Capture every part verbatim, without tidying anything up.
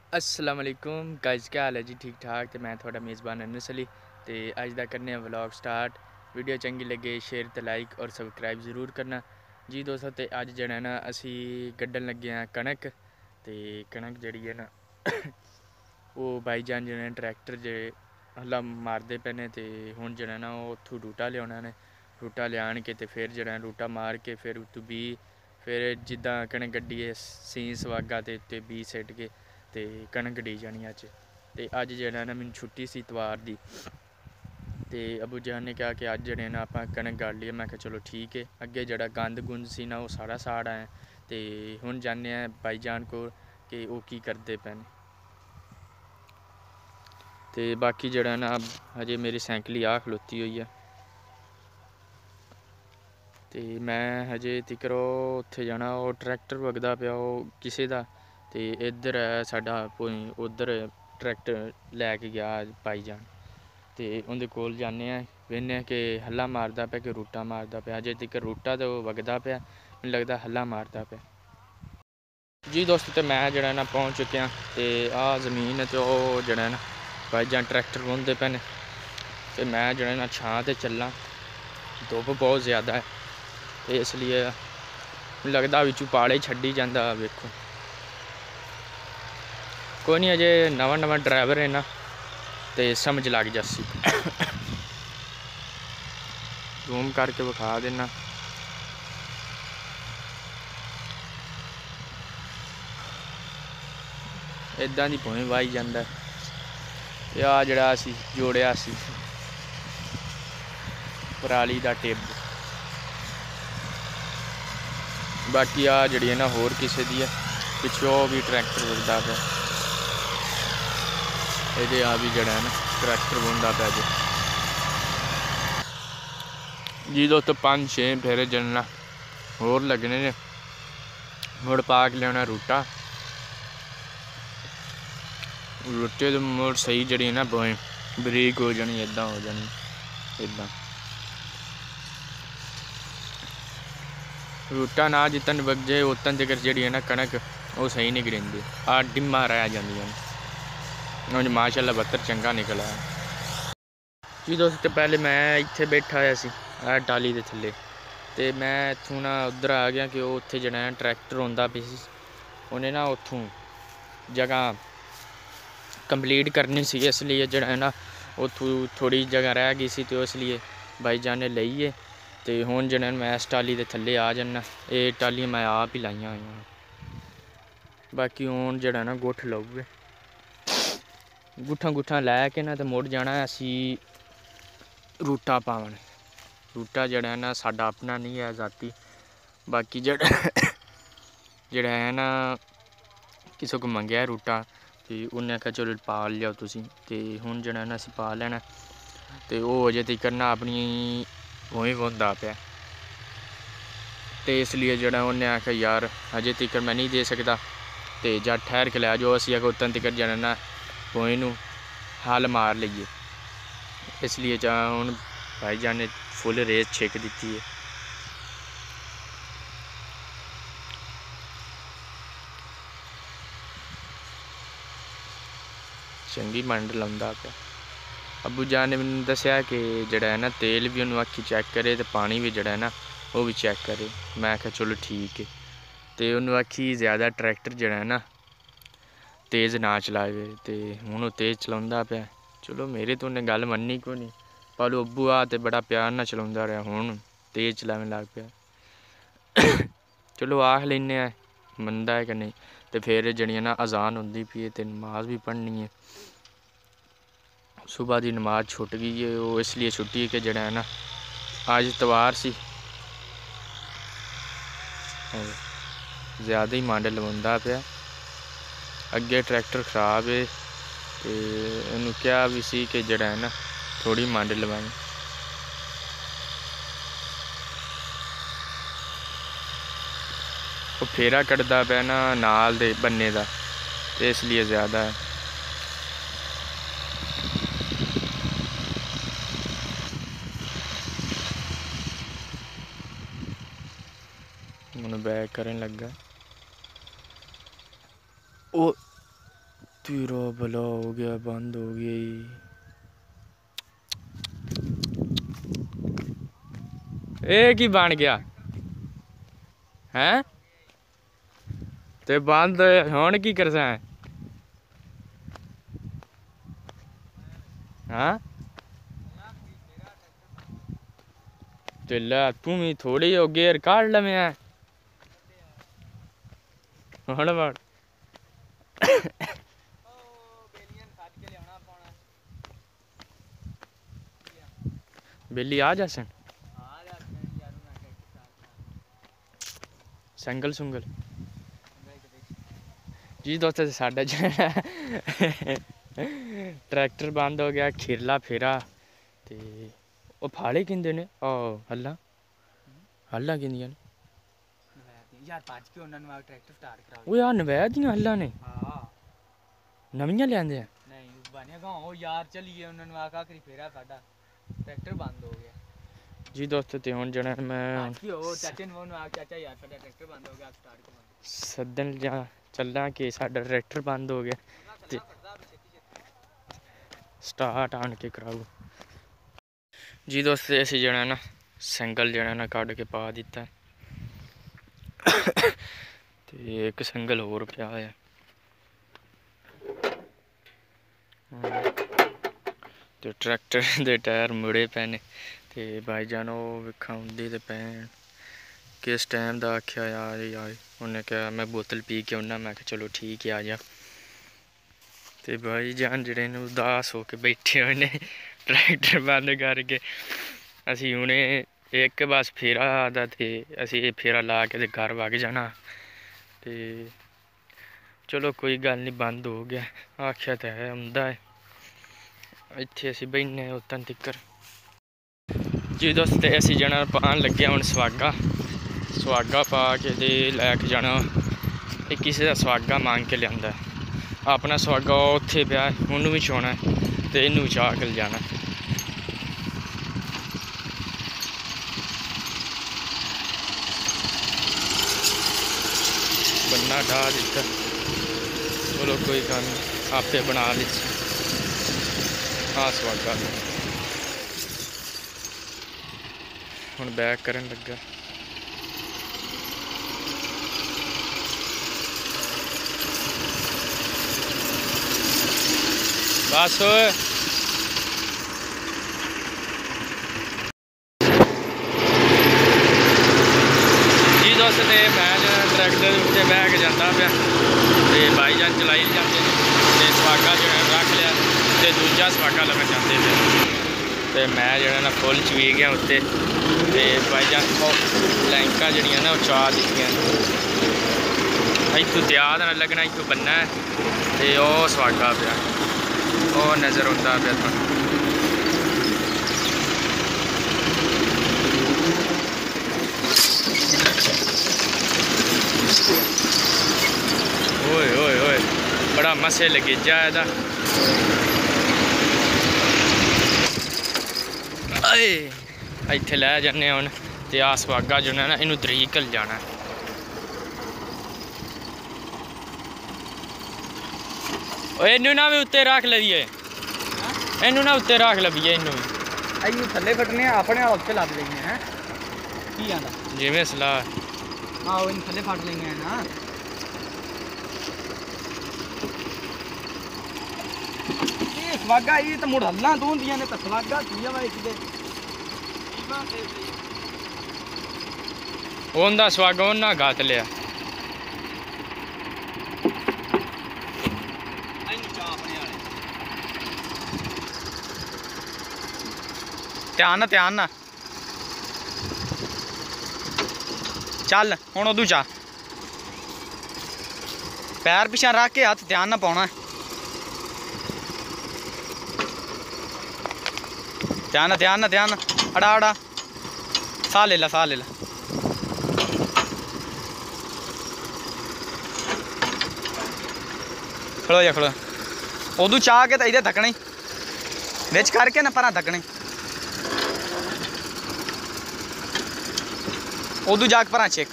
अस्सलाम वालेकुम गाइस, क्या हाल है जी? ठीक ठाक। तो मैं थोड़ा मेज़बान अनस अली ते अज दा करने व्लॉग स्टार्ट। वीडियो चंगी लगे शेयर ते लाइक और सबसक्राइब ज़रूर करना जी दोस्तों। तो अज जड़ा ना असी कड्ढन लगे हैं कणक। ते कणक जड़ी है ना वो भाईजान जने ट्रैक्टर जे हल्ला मारते पे ने। ते हुण जड़ा ना उत्थों रूटा लियाना ने। रूटा लियान के ते फिर जड़ा रूटा मार के फिर उत्तों बी फिर जिद्दां कणक गड्डिए सीं सवागा ते उत्ते बी सिट के ते कणक गड्डी जानी अज। ते अज जड़ा ना मैनूं छुट्टी सी इतवार दी। ते अबू जान ने कहा कि अज जड़े ना आपां कणक गाड़ लीए। मैं कहा चलो ठीक है। अगे जड़ा गंद गुंद सी ना वो सारा साड़ आए। ते हुण जाने भाईजान को कि वो की करते पे ने। ते बाकी जड़ा ना हजे मेरी सैंकली आ खलोती हुई है। ते मैं हजे तिकर उत्थे जाना वो ट्रैक्टर वगदा पिया वो किसे दा। ते इधर है साडा उधर ट्रैक्टर लैके गया भाईजान। ते उंदे कोल जाने वेखने कि हल्ला मारदा पिया कि रूटा मारदा पिया। अजे तिकर रूटा तो वगदा पिया, मैनूं लगदा हल्ला मारदा पिया जी दोस्त। तो मैं जड़ा ना पहुँच चुकिया। तो आ जमीन ते ओह जड़ा ना भाईजान ट्रैक्टर बोंदे पे ने। ते मैं जड़ा ना छां ते चलना, धुप्प बहुत ज़्यादा है तो इसलिए लगता बिचू पाले छड्डी जाता। वेखो कोई नहीं, अजे नवा नवा ड्राइवर है ना तो समझ लग जासी। जूम करके विखा देना। इदां दी भुएं वाही जाता। ते आ जड़ा असी जोड़िया सी पराली दा टिब। बाकी आ जड़ी है ना होर किसे दी है। पिछों भी ट्रैक्टर वगदा पिया। ये आ भी जड़ा है ना ट्रैक्टर बोंदा पिया जी जी दोस्तों। पाँच छे फेरे जलना होर लगने ने। मुड़ पा के लियाना रूटा। रूटे तो मुड़ सही जड़ी है ना बोएं बरीक हो जानी, इदां हो जानी इदां। रूटा ना जितन वग जाए उतन तक जी है ना कणक वो सही नहीं गिरती। आ डिम्मा रह जांदियां। माशाअल्लाह बत्तर चंगा निकला जी दोस्त। तो पहले मैं इत्थे बैठा होया सी आ टाली दे थल्ले। तो मैं इत्थों ना उधर आ गया कि उत्थे जड़ा ट्रैक्टर आंदा पिया। उन्हें ना उत्थों जगह कंप्लीट करनी सी, इसलिए जड़ा है ना उत्थों थोड़ी जगह रह गई सी। तो इसलिए भाईजान ने लईए। तो हुण जड़ा मैं इस टाली दे थल्ले आ जाना। ये टालियां मैं आप ही लाइयां होइयां। बाकी हुण जड़ा ना गुट्ठ लाऊगे। गुट्ठां गुट्ठां लै के ना तो मुड़ जाना असी रूटा पावन। रूटा जड़ा है ना साडा अपना नहीं है जाती। बाकी जड़ा जड़ा है ना किसी को मंगया रूटा तो उन्हें आखेआ चलो पा लियाओ तुसीं। तो हुण जड़ा ना असीं पा लैना। तो ओह् अजे तकर ना अपनी भूई बोंदा पिया। तो इसलिए जड़ा उन्हें आखेआ यार अजे तकर मैं नहीं दे सकता तो जा ठहर के लै जाओ। असीं अगर उतन तकर जड़ा ना भूई नूं हल मार लईए। इसलिए जा हुण भाईजान ने फुल रेस छिक दित्ती है। चंगी मंड लाउंदा पिया। अबू जान ने मैनूं दस्सिया कि जड़ा है ना तेल भी उन्होंने आखी चैक करे तो पानी भी जड़ा है ना वो भी चैक करे। मैं आखेआ चलो ठीक है। तो उन्होंने आखी ज़्यादा ट्रैक्टर जड़ा है ना तेज़ ना चलावे। तो हुण वो तेज़ चलाउंदा पिया। चलो मेरे तो उन्हें गल मन्नी कोई नहीं। पर अब्बू आ तो बड़ा प्यार नाल चलाउंदा रहा, हुण तेज़ चलावन लग पिया। चलो आख लैन्ने आं मनदा है कि नहीं। तो फिर जड़ियां ना अजान होंदी पई है तो नमाज भी पढ़नी है। सुबह की नमाज छुट गई है वो इसलिए छुट्टी है कि जड़ा है ना अज इतवार सी। ज़्यादा ही मंड लवाउंदा पिया। अगे ट्रैक्टर खराब है तो इन्हूं कहा भी सी कि जड़ा है ना थोड़ी मंड लवाई। वो फेरा कटदा पिया ना नाल दे बन्ने दा तो इसलिए ज़्यादा है। हुण बैक करन लगा। वो तेरा भला हो गया, बंद हो गई। ए की बन गया हैं ते बंद हुण की करसा है? हाँ ते लै तू भी थोड़ी हो गेर काट लै मैं हुण बड़ बेली आ जासन संगल सुंगल जी दोस्तों साडा ट्रैक्टर बंद हो गया, खिरला फेरा ते ओ फाड़े किंदे ने ओ हल्ला हल्ला किंदियां यार भज के उन्हां नु ट्रैक्टर स्टार्ट कराओ। ओ यार नवैद दियां हल्ला ने हां नवीयां लेंदे नहीं बने गांव ओ यार चलिए उन्हां नु आखा करी फेरा साडा ट्रैक्टर बंद हो गया जी दोस्तों। ते हुण जणा मैं ओ चाचे नु नु आ चाचा यार साडा ट्रैक्टर बंद हो गया स्टार्ट करो सदन जा चलना कि साडा ट्रैक्टर बंद हो गया ते स्टार्ट आन के कराओ जी दोस्तों। असीं जणा ना संगल जणा ना कढ के पा दिता ते एक संगल होर पिया है ते ट्रैक्टर दे टायर मुड़े पे ने ते भाईजान ओह विखाउंदे ते पैन किस टाइम दा आख्या यार यार उन्हें कहा मैं बोतल पी के आना, मैं चलो ठीक है आ जा। ते भाईजान जड़े ने उदास होके बैठे हुए ने ट्रैक्टर बंद करके असी हुणे एक बस फेरा आदा थे असी फेरा ला के घर वग जाना ते चलो कोई गल नहीं बंद हो गया आख्या तो है आंदा है इत्थे असी बहने उतन तिकर जी दोस्त। असी जाना पान लगे हुण सुहागा सुहागा पा के ते लैके जाना किसी का सुहागा मांग के लिया अपना सुहागा उत्थे पिया उन्होंने भी छुना तो इनू भी चाह के जाना बन्ना ढा दिता चलो कोई गल नहीं आपे बना ली हाँ सुहागा हुण बैक करन लगा बस जी दोस्त। तो मैं ट्रैक्टर उत्ते बह के जाता पाया तो भाईजान चलाई जाते तो सुहागा जो रख लिया तो दूजा सुहागा लगन जाते पे तो मैं जो ना फुल चवी गया उत्ते तो भाईजान लैंका जड़ियाँ ना चाह दिखियां इतों त्याद न लगना इतों बनना है तो वह सुहागा पिया वह नज़र आता पे थोड़ा ओए ओए ओए बड़ा मसे लगे जाए इत्थे लै जाने हुण ते आ सुहागा जो ना इनू तरीकल जाना इनू ना भी उत्ते रख लईए इनू ना उत्ते रख लईए इनू भी थले फटने अपने उत्ते लद लेंगे हैं की आंदा जिवें सलाह आओ इन थले फट लेंगे ना ये सुहागा ये तो मुड़ हल्ला तू होंदियां ने तो सुहागा किया वा इक दे ओंदा सुहागा ओना गत लिया ध्यान ध्यान ना चल हुण उदू चा पैर पिछा रख के हथ ध्यान ना पाना ध्यान ध्यान ध्यान अड़ा अड़ा साह ले ला साह ले ला खड़ो जा खड़ो उदू चाह के तो इधर थकने बिच करके ना परा थकने उदू जाके परा चेक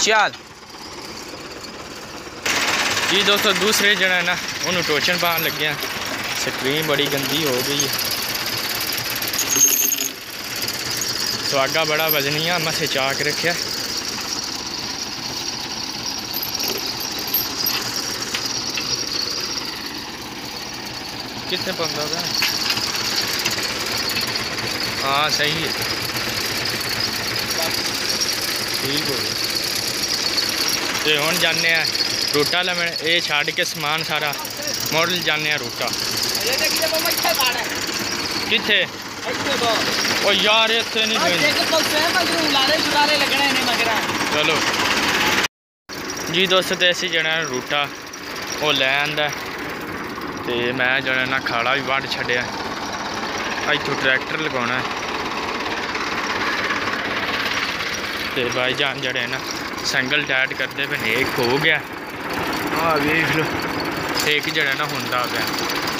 चल जी दोस्तों दूसरे जने ना उन्होंने टोचन पान लगे, स्क्रीन बड़ी गंदी हो गई है। सुहागा बड़ा वजनिया मसे चाक रखे। कितने पंदा होगा? हाँ सही है, ठीक हो गया। तो हम जाने रूटा लैन, ये छड़ के समान सारा मॉडल जाने रूटा किथे ओ यार इतने नहीं चलो जी दोस्तों। तो असी जना रूटा वो लै आंदा ते मैं जना ना खाला भी वढ़ छड्डिया, इत्थों ट्रैक्टर लगाना ते भाई जान जड़े ना संगल टाइट करते पे एक हो गया। हाँ वेख लो एक जड़ा ना होंदा गया।